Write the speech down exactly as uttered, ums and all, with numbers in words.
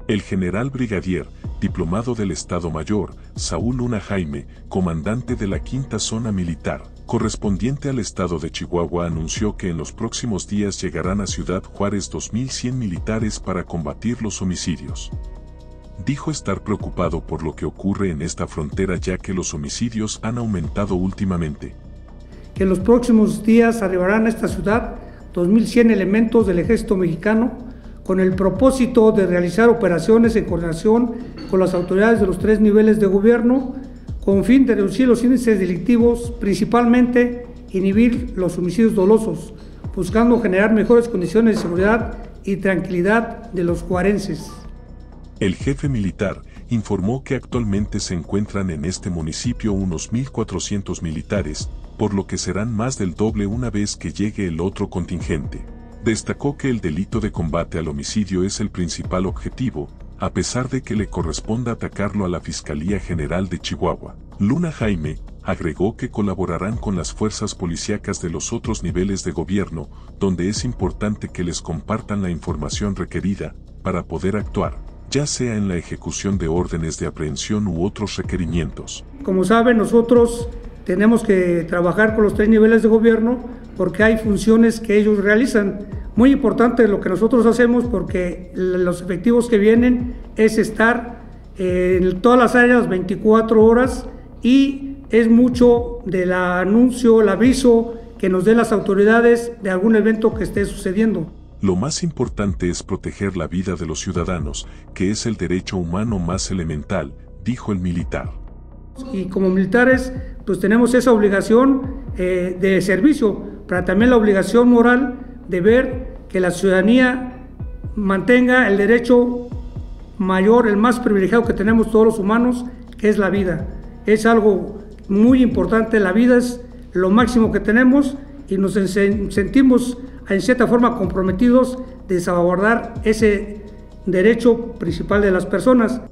El general brigadier, diplomado del Estado Mayor, Saúl Luna Jaime, comandante de la quinta Zona Militar, correspondiente al estado de Chihuahua, anunció que en los próximos días llegarán a Ciudad Juárez dos mil cien militares para combatir los homicidios. Dijo estar preocupado por lo que ocurre en esta frontera, ya que los homicidios han aumentado últimamente. Que en los próximos días arribarán a esta ciudad dos mil cien elementos del Ejército Mexicano con el propósito de realizar operaciones en coordinación con las autoridades de los tres niveles de gobierno, con fin de reducir los índices delictivos, principalmente inhibir los homicidios dolosos, buscando generar mejores condiciones de seguridad y tranquilidad de los juarenses. El jefe militar informó que actualmente se encuentran en este municipio unos mil cuatrocientos militares, por lo que serán más del doble una vez que llegue el otro contingente. Destacó que el delito de combate al homicidio es el principal objetivo, a pesar de que le corresponda atacarlo a la Fiscalía General de Chihuahua. Luna Jaime agregó que colaborarán con las fuerzas policíacas de los otros niveles de gobierno, donde es importante que les compartan la información requerida para poder actuar, ya sea en la ejecución de órdenes de aprehensión u otros requerimientos. Como saben, nosotros tenemos que trabajar con los tres niveles de gobierno porque hay funciones que ellos realizan. Muy importante lo que nosotros hacemos, porque los efectivos que vienen es estar en todas las áreas veinticuatro horas, y es mucho del anuncio, el aviso que nos den las autoridades de algún evento que esté sucediendo. Lo más importante es proteger la vida de los ciudadanos, que es el derecho humano más elemental, dijo el militar. Y como militares, pues tenemos esa obligación eh, de servicio, pero también la obligación moral de ver que la ciudadanía mantenga el derecho mayor, el más privilegiado que tenemos todos los humanos, que es la vida. Es algo muy importante, la vida es lo máximo que tenemos y nos sentimos en cierta forma comprometidos de salvaguardar ese derecho principal de las personas.